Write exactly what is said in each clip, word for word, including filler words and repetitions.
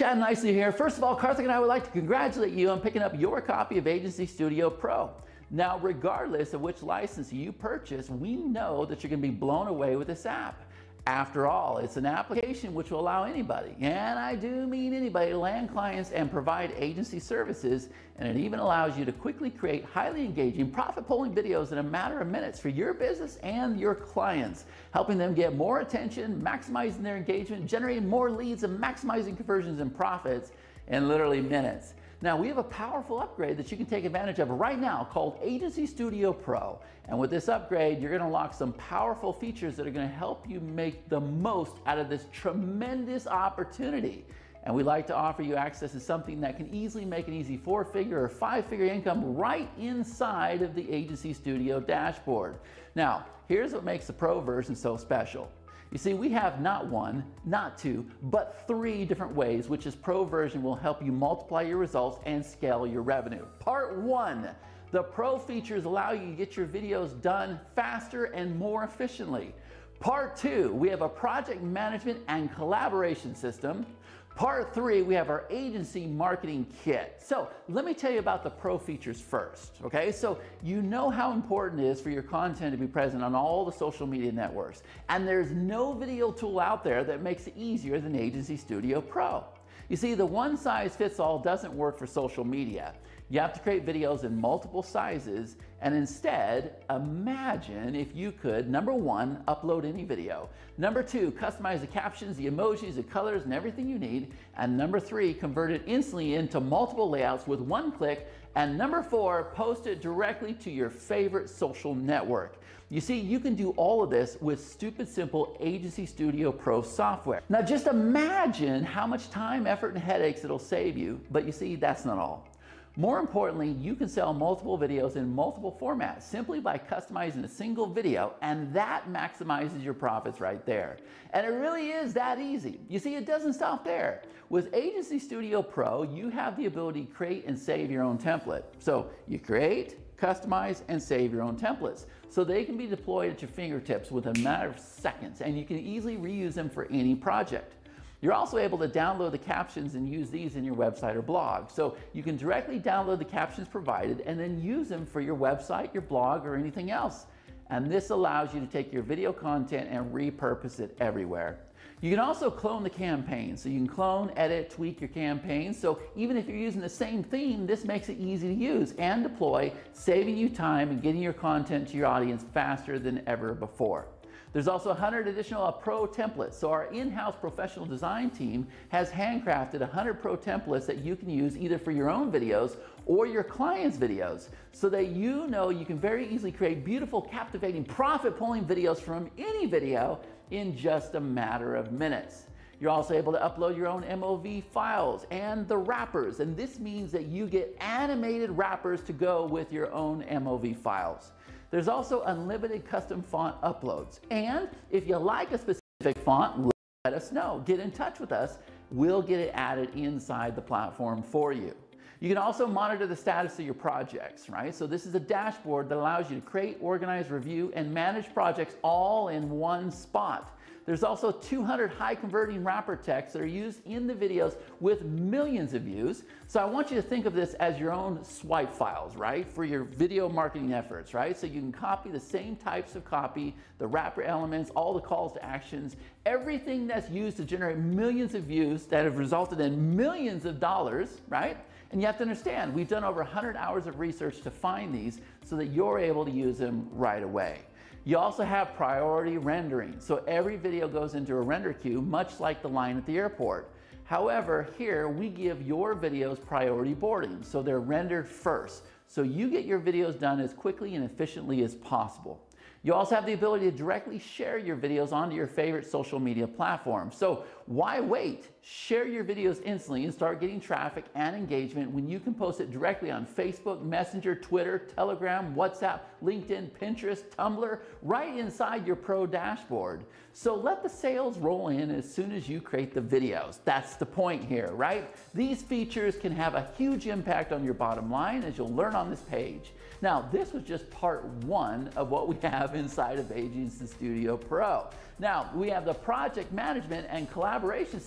Chad Nicely here. First of all, Karthik and I would like to congratulate you on picking up your copy of Agency Studio Pro. Now, regardless of which license you purchase, we know that you're going to be blown away with this app. After all, it's an application which will allow anybody, and I do mean anybody, to land clients and provide agency services, and it even allows you to quickly create highly engaging, profit-pulling videos in a matter of minutes for your business and your clients, helping them get more attention, maximizing their engagement, generating more leads, and maximizing conversions and profits in literally minutes. Now, we have a powerful upgrade that you can take advantage of right now called Agency Studio Pro. And with this upgrade, you're going to unlock some powerful features that are going to help you make the most out of this tremendous opportunity. And we'd like to offer you access to something that can easily make an easy four-figure or five-figure income right inside of the Agency Studio dashboard. Now, here's what makes the Pro version so special. You see, we have not one, not two, but three different ways which this Pro version will help you multiply your results and scale your revenue. Part one, the Pro features allow you to get your videos done faster and more efficiently. Part two, we have a project management and collaboration system. Part three, we have our agency marketing kit. So let me tell you about the Pro features first, okay? So you know how important it is for your content to be present on all the social media networks. And there's no video tool out there that makes it easier than Agency Studio Pro. You see, the one size fits all doesn't work for social media. You have to create videos in multiple sizes, and instead, imagine if you could, number one, upload any video. Number two, customize the captions, the emojis, the colors, and everything you need. And number three, convert it instantly into multiple layouts with one click. And number four, post it directly to your favorite social network. You see, you can do all of this with stupid simple Agency Studio Pro software. Now just imagine how much time, effort, and headaches it'll save you, but you see, that's not all. More importantly, you can sell multiple videos in multiple formats simply by customizing a single video, and that maximizes your profits right there. And it really is that easy. You see, it doesn't stop there. With Agency Studio Pro, you have the ability to create and save your own template. So you create, customize, and save your own templates so they can be deployed at your fingertips within a matter of seconds, and you can easily reuse them for any project. You're also able to download the captions and use these in your website or blog. So you can directly download the captions provided and then use them for your website, your blog, or anything else. And this allows you to take your video content and repurpose it everywhere. You can also clone the campaign. So you can clone, edit, tweak your campaign. So even if you're using the same theme, this makes it easy to use and deploy, saving you time and getting your content to your audience faster than ever before. There's also one hundred additional Pro templates. So our in-house professional design team has handcrafted one hundred Pro templates that you can use either for your own videos or your clients' videos, so that you know you can very easily create beautiful, captivating, profit-pulling videos from any video in just a matter of minutes. You're also able to upload your own M O V files and the wrappers, and this means that you get animated wrappers to go with your own M O V files. There's also unlimited custom font uploads, and if you like a specific font, let us know. Get in touch with us. We'll get it added inside the platform for you. You can also monitor the status of your projects, right? So this is a dashboard that allows you to create, organize, review, and manage projects all in one spot. There's also two hundred high converting wrapper texts that are used in the videos with millions of views. So I want you to think of this as your own swipe files, right? For your video marketing efforts, right? So you can copy the same types of copy, the wrapper elements, all the calls to actions, everything that's used to generate millions of views that have resulted in millions of dollars, right? And you have to understand, we've done over one hundred hours of research to find these so that you're able to use them right away. You also have priority rendering. So every video goes into a render queue, much like the line at the airport. However, here we give your videos priority boarding. So they're rendered first. So you get your videos done as quickly and efficiently as possible. You also have the ability to directly share your videos onto your favorite social media platform. So why wait? Share your videos instantly and start getting traffic and engagement when you can post it directly on Facebook, Messenger, Twitter, Telegram, WhatsApp, LinkedIn, Pinterest, Tumblr, right inside your Pro dashboard. So let the sales roll in as soon as you create the videos. That's the point here, right? These features can have a huge impact on your bottom line, as you'll learn on this page. Now, this was just part one of what we have inside of Agency Studio Pro. Now, we have the project management and collaboration system as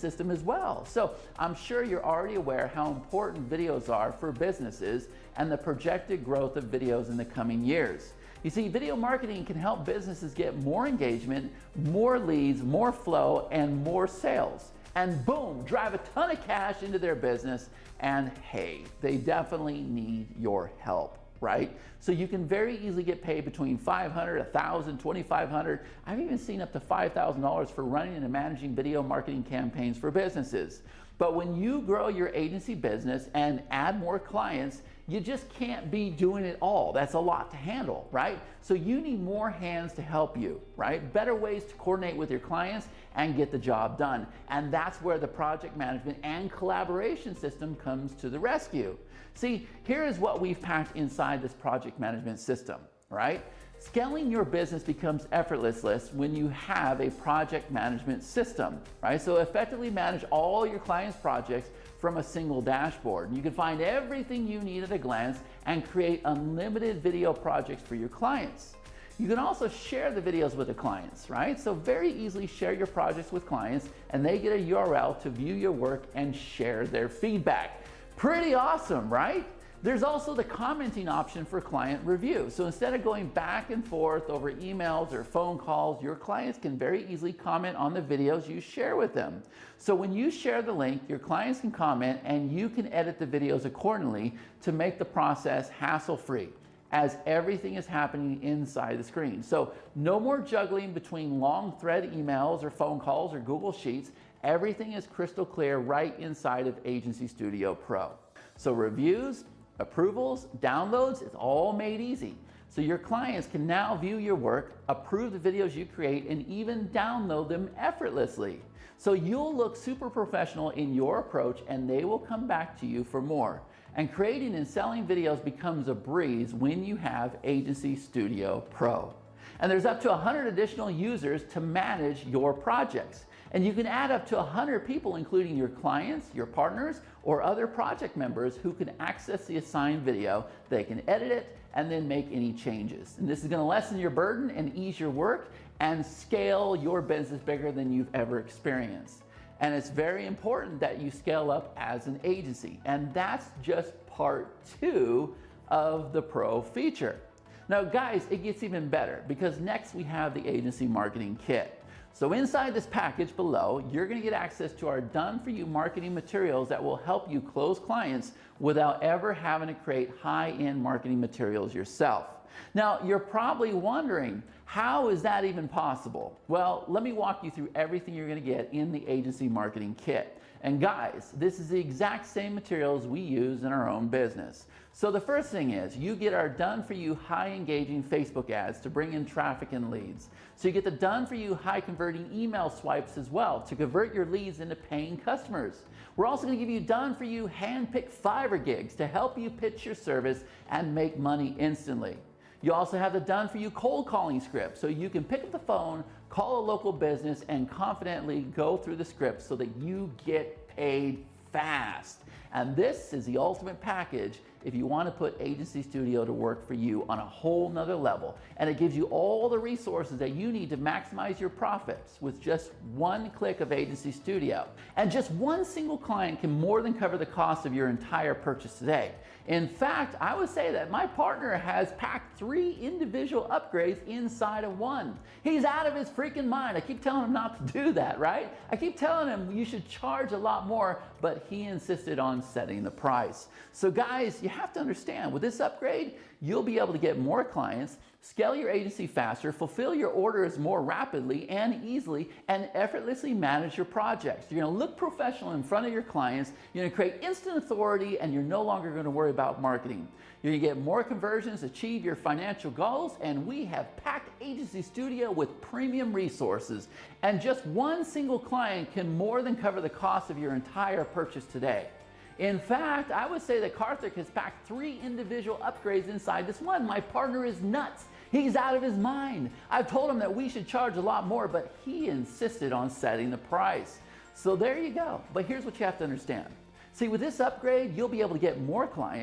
well. So I'm sure you're already aware how important videos are for businesses and the projected growth of videos in the coming years. You see, video marketing can help businesses get more engagement, more leads, more flow, and more sales. And boom, drive a ton of cash into their business. And hey, they definitely need your help, right? So you can very easily get paid between five hundred dollars, one thousand dollars, twenty-five hundred dollars. I've even seen up to five thousand dollars for running and managing video marketing campaigns for businesses. But when you grow your agency business and add more clients, you just can't be doing it all. That's a lot to handle, right? So you need more hands to help you, right? Better ways to coordinate with your clients and get the job done. And that's where the project management and collaboration system comes to the rescue. See, here is what we've packed inside this project management system, right? Scaling your business becomes effortless when you have a project management system, right? So effectively manage all your clients' projects from a single dashboard. You can find everything you need at a glance and create unlimited video projects for your clients. You can also share the videos with the clients, right? So very easily share your projects with clients and they get a U R L to view your work and share their feedback. Pretty awesome, right? There's also the commenting option for client review. So instead of going back and forth over emails or phone calls, your clients can very easily comment on the videos you share with them. So when you share the link, your clients can comment and you can edit the videos accordingly to make the process hassle-free, as everything is happening inside the screen. So no more juggling between long thread emails or phone calls or Google Sheets. Everything is crystal clear right inside of Agency Studio Pro. So reviews, approvals, downloads, it's all made easy. So your clients can now view your work, approve the videos you create, and even download them effortlessly. So you'll look super professional in your approach and they will come back to you for more. And creating and selling videos becomes a breeze when you have Agency Studio Pro. And there's up to one hundred additional users to manage your projects. And you can add up to one hundred people, including your clients, your partners, or other project members who can access the assigned video. They can edit it and then make any changes. And this is going to lessen your burden and ease your work and scale your business bigger than you've ever experienced. And it's very important that you scale up as an agency. And that's just part two of the Pro feature. Now guys, it gets even better because next we have the Agency Marketing Kit. So inside this package below, you're going to get access to our done-for-you marketing materials that will help you close clients without ever having to create high-end marketing materials yourself. Now, you're probably wondering, how is that even possible? Well, let me walk you through everything you're going to get in the Agency Marketing Kit. And guys, this is the exact same materials we use in our own business. So the first thing is you get our done-for-you high-engaging Facebook ads to bring in traffic and leads. So you get the done-for-you high-converting email swipes as well to convert your leads into paying customers. We're also going to give you done-for-you hand-picked Fiverr gigs to help you pitch your service and make money instantly. You also have the done-for-you cold calling script, so you can pick up the phone, call a local business, and confidently go through the script so that you get paid fast. And this is the ultimate package if you want to put Agency Studio to work for you on a whole nother level. And it gives you all the resources that you need to maximize your profits with just one click of Agency Studio. And just one single client can more than cover the cost of your entire purchase today. In fact, I would say that my partner has packed three individual upgrades inside of one. He's out of his freaking mind. I keep telling him not to do that, right? I keep telling him you should charge a lot more, but he insisted on setting the price. So guys, you have to understand, with this upgrade, you'll be able to get more clients, scale your agency faster, fulfill your orders more rapidly and easily, and effortlessly manage your projects. You're going to look professional in front of your clients, you're going to create instant authority, and you're no longer going to worry about marketing. You're going to get more conversions, achieve your financial goals, and we have packed Agency Studio with premium resources. And just one single client can more than cover the cost of your entire purchase today. In fact, I would say that Karthik has packed three individual upgrades inside this one. My partner is nuts. He's out of his mind. I've told him that we should charge a lot more, but he insisted on setting the price. So there you go. But here's what you have to understand. See, with this upgrade, you'll be able to get more clients,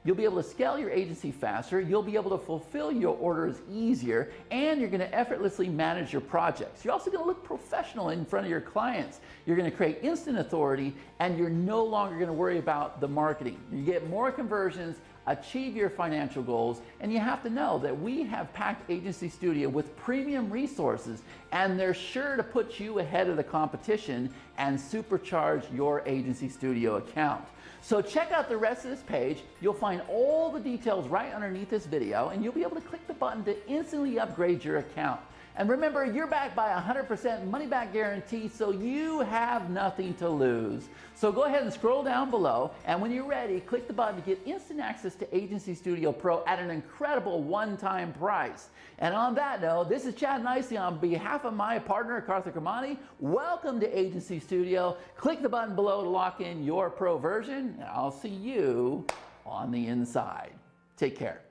You'll be able to scale your agency faster, you'll be able to fulfill your orders easier, and you're going to effortlessly manage your projects. You're also going to look professional in front of your clients. You're going to create instant authority, and you're no longer going to worry about the marketing. You get more conversions, achieve your financial goals, and you have to know that we have packed Agency Studio with premium resources, and they're sure to put you ahead of the competition and supercharge your Agency Studio account. So check out the rest of this page. You'll find all the details right underneath this video, and you'll be able to click the button to instantly upgrade your account. And remember, you're backed by a one hundred percent money back guarantee, so you have nothing to lose. So go ahead and scroll down below, and when you're ready, click the button to get instant access to Agency Studio Pro at an incredible one-time price. And on that note, this is Chad Nicely on behalf of my partner, Karthik Ramani. Welcome to Agency Studio. Click the button below to lock in your pro version, and I'll see you on the inside. Take care.